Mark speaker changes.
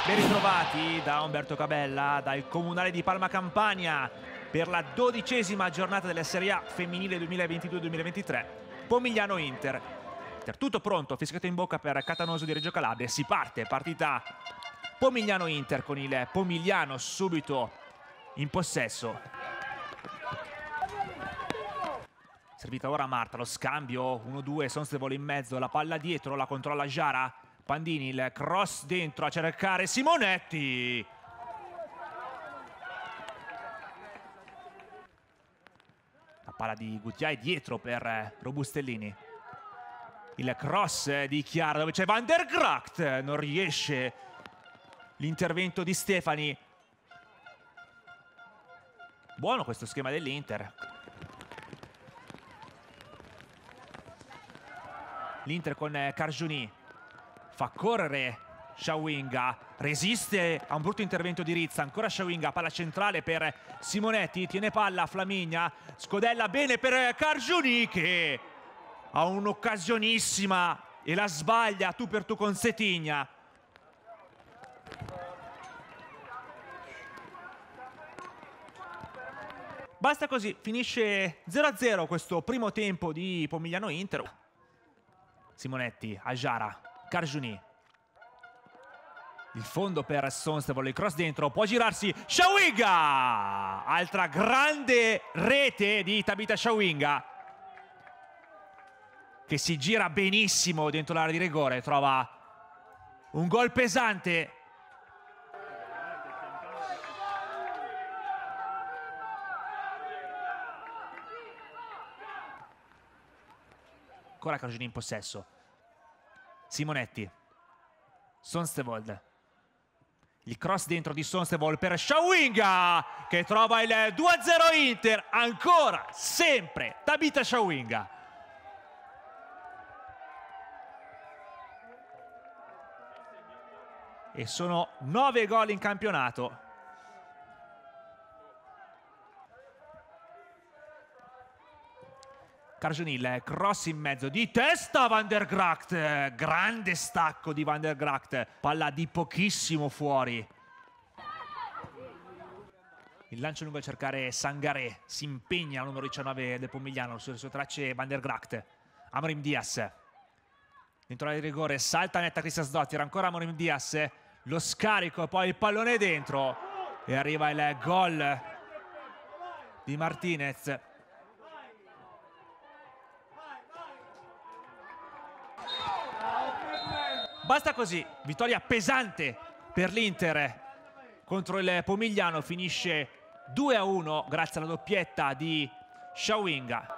Speaker 1: Ben ritrovati da Umberto Cabella, dal Comunale di Palma Campania, per la 12ª giornata della Serie A femminile 2022-2023, Pomigliano-Inter. Tutto pronto, fischietto in bocca per Catanoso di Reggio Calabria. Si parte, partita Pomigliano-Inter con il Pomigliano subito in possesso. Servita ora Marta, lo scambio, 1-2, Sonstevole in mezzo, la palla dietro, la controlla Jara. Pandini, il cross dentro a cercare Simonetti. La palla di Gutiai dietro per Robustellini. Il cross di Chiara dove c'è Van der Gracht. Non riesce l'intervento di Stefani. Buono questo schema dell'Inter. L'Inter con Cargiuni. Fa correre Shawinga, resiste a un brutto intervento di Rizza, ancora Shawinga, palla centrale per Simonetti, tiene palla Flaminia, scodella bene per Cargiuni che ha un'occasionissima e la sbaglia tu per tu con Setigna. Basta così, finisce 0-0 questo primo tempo di Pomigliano-Inter. Simonetti a Jara. Cargiuni, il fondo per Sonstevole, il cross dentro, può girarsi Shawinga, altra grande rete di Tabita Shawinga che si gira benissimo dentro l'area di rigore, trova un gol pesante. Ancora Cargiuni in possesso. Simonetti, Sonstevole, il cross dentro di Sonstevole per Shawinga che trova il 2-0 Inter, ancora, sempre Tabita Shawinga. E sono 9 gol in campionato. Cargiuni, il cross in mezzo di testa Van der Gracht, grande stacco di Van der Gracht, palla di pochissimo fuori. Il lancio lungo a cercare Sangaré, si impegna il numero 19 del Pomigliano, sulle sue tracce Van der Gracht. Amorim Diaz, dentro l'area di rigore, salta netta Christiansdottir, ancora Amorim Diaz, lo scarico e poi il pallone dentro e arriva il gol di Martinez. Basta così, vittoria pesante per l'Inter contro il Pomigliano, finisce 2-1 grazie alla doppietta di Shawinga.